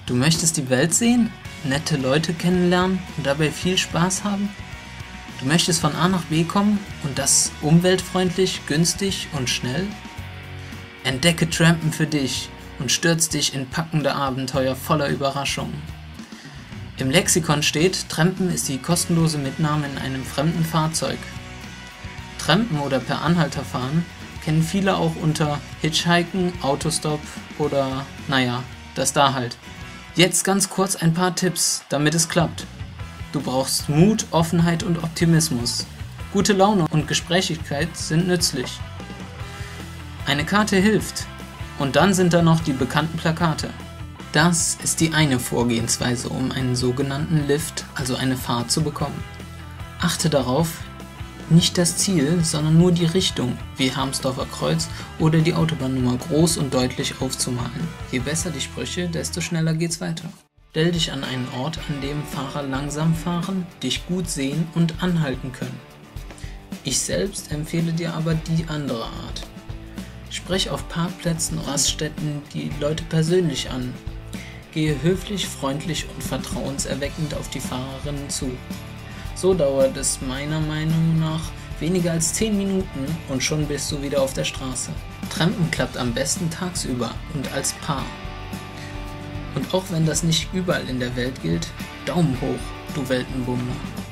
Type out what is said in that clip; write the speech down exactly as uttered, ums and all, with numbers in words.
Du möchtest die Welt sehen, nette Leute kennenlernen und dabei viel Spaß haben? Du möchtest von A nach B kommen und das umweltfreundlich, günstig und schnell? Entdecke Trampen für dich und stürz dich in packende Abenteuer voller Überraschungen. Im Lexikon steht, Trampen ist die kostenlose Mitnahme in einem fremden Fahrzeug. Trampen oder per Anhalter fahren kennen viele auch unter Hitchhiken, Autostop oder, naja, das da halt. Jetzt ganz kurz ein paar Tipps, damit es klappt. Du brauchst Mut, Offenheit und Optimismus. Gute Laune und Gesprächigkeit sind nützlich. Eine Karte hilft. Und dann sind da noch die bekannten Plakate. Das ist die eine Vorgehensweise, um einen sogenannten Lift, also eine Fahrt zu bekommen. Achte darauf, nicht das Ziel, sondern nur die Richtung, wie Harmsdorfer Kreuz oder die Autobahnnummer groß und deutlich aufzumalen. Je besser die Sprüche, desto schneller geht's weiter. Stell dich an einen Ort, an dem Fahrer langsam fahren, dich gut sehen und anhalten können. Ich selbst empfehle dir aber die andere Art. Sprech auf Parkplätzen und Raststätten die Leute persönlich an. Gehe höflich, freundlich und vertrauenserweckend auf die Fahrerinnen zu. So dauert es meiner Meinung nach weniger als zehn Minuten und schon bist du wieder auf der Straße. Trampen klappt am besten tagsüber und als Paar. Und auch wenn das nicht überall in der Welt gilt, Daumen hoch, du Weltenbummler.